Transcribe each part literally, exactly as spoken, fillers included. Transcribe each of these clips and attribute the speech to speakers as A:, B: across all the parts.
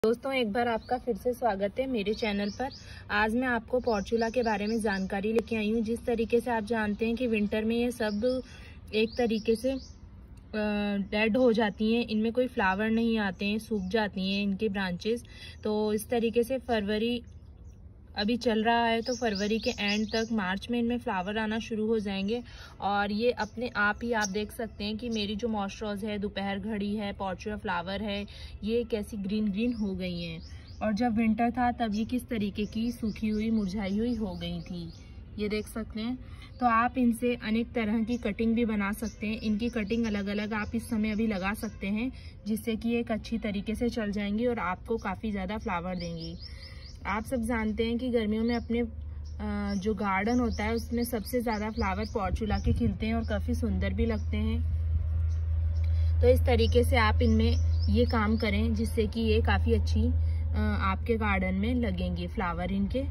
A: दोस्तों, एक बार आपका फिर से स्वागत है मेरे चैनल पर। आज मैं आपको पोर्चुला के बारे में जानकारी लेके आई हूँ। जिस तरीके से आप जानते हैं कि विंटर में ये सब एक तरीके से डेड हो जाती हैं, इनमें कोई फ्लावर नहीं आते हैं, सूख जाती हैं इनके ब्रांचेस। तो इस तरीके से फरवरी अभी चल रहा है, तो फरवरी के एंड तक मार्च में इनमें फ्लावर आना शुरू हो जाएंगे। और ये अपने आप ही आप देख सकते हैं कि मेरी जो मॉइस्चराइज है, दोपहर घड़ी है, पोर्चुला फ्लावर है, ये कैसी ग्रीन ग्रीन हो गई हैं। और जब विंटर था तब ये किस तरीके की सूखी हुई मुरझाई हुई हो गई थी, ये देख सकते हैं। तो आप इनसे अनेक तरह की कटिंग भी बना सकते हैं। इनकी कटिंग अलग अलग आप इस समय अभी लगा सकते हैं, जिससे कि एक अच्छी तरीके से चल जाएंगी और आपको काफ़ी ज़्यादा फ्लावर देंगी। आप सब जानते हैं कि गर्मियों में अपने जो गार्डन होता है उसमें सबसे ज़्यादा फ्लावर पोर्चुला के खिलते हैं और काफ़ी सुंदर भी लगते हैं। तो इस तरीके से आप इनमें ये काम करें, जिससे कि ये काफ़ी अच्छी आपके गार्डन में लगेंगे फ्लावर इनके।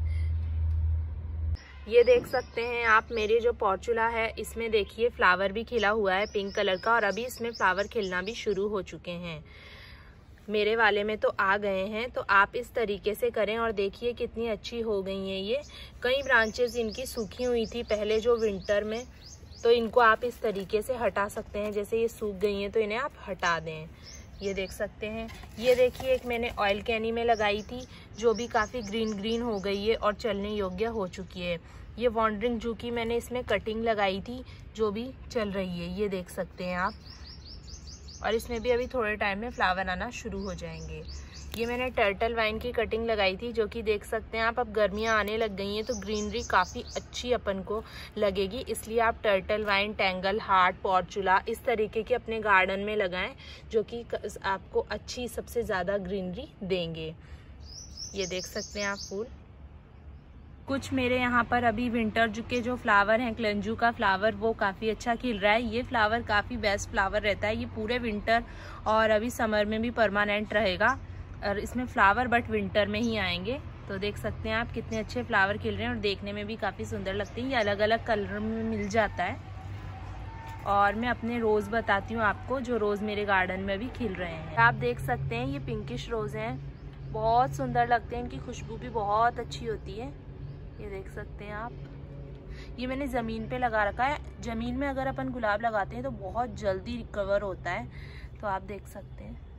A: ये देख सकते हैं आप, मेरे जो पोर्चुला है इसमें देखिए फ्लावर भी खिला हुआ है पिंक कलर का, और अभी इसमें फ्लावर खिलना भी शुरू हो चुके हैं। मेरे वाले में तो आ गए हैं। तो आप इस तरीके से करें और देखिए कितनी अच्छी हो गई हैं ये। कई ब्रांचेस इनकी सूखी हुई थी पहले जो विंटर में, तो इनको आप इस तरीके से हटा सकते हैं। जैसे ये सूख गई हैं तो इन्हें आप हटा दें, ये देख सकते हैं। ये देखिए एक मैंने ऑयल कैनी में लगाई थी जो भी काफ़ी ग्रीन ग्रीन हो गई है और चलने योग्य हो चुकी है। ये वॉन्डरिंग जू की मैंने इसमें कटिंग लगाई थी जो भी चल रही है, ये देख सकते हैं आप। और इसमें भी अभी थोड़े टाइम में फ्लावर आना शुरू हो जाएंगे। ये मैंने टर्टल वाइन की कटिंग लगाई थी, जो कि देख सकते हैं आप। अब गर्मियां आने लग गई हैं तो ग्रीनरी काफ़ी अच्छी अपन को लगेगी, इसलिए आप turtle vine, tangle heart, portulaca इस तरीके के अपने गार्डन में लगाएं, जो कि आपको अच्छी सबसे ज़्यादा ग्रीनरी देंगे। ये देख सकते हैं आप फूल। कुछ मेरे यहाँ पर अभी विंटर के जो फ्लावर हैं, क्लेंजू का फ्लावर, वो काफ़ी अच्छा खिल रहा है। ये फ्लावर काफ़ी बेस्ट फ्लावर रहता है, ये पूरे विंटर और अभी समर में भी परमानेंट रहेगा। और इसमें फ्लावर बट विंटर में ही आएंगे। तो देख सकते हैं आप कितने अच्छे फ्लावर खिल रहे हैं और देखने में भी काफ़ी सुंदर लगते हैं। ये अलग अलग कलर में मिल जाता है। और मैं अपने रोज़ बताती हूँ आपको, जो रोज़ मेरे गार्डन में भी खिल रहे हैं। आप देख सकते हैं ये पिंकिश रोज़ हैं, बहुत सुंदर लगते हैं, इनकी खुशबू भी बहुत अच्छी होती है, ये देख सकते हैं आप। ये मैंने ज़मीन पे लगा रखा है। ज़मीन में अगर अपन गुलाब लगाते हैं तो बहुत जल्दी रिकवर होता है, तो आप देख सकते हैं।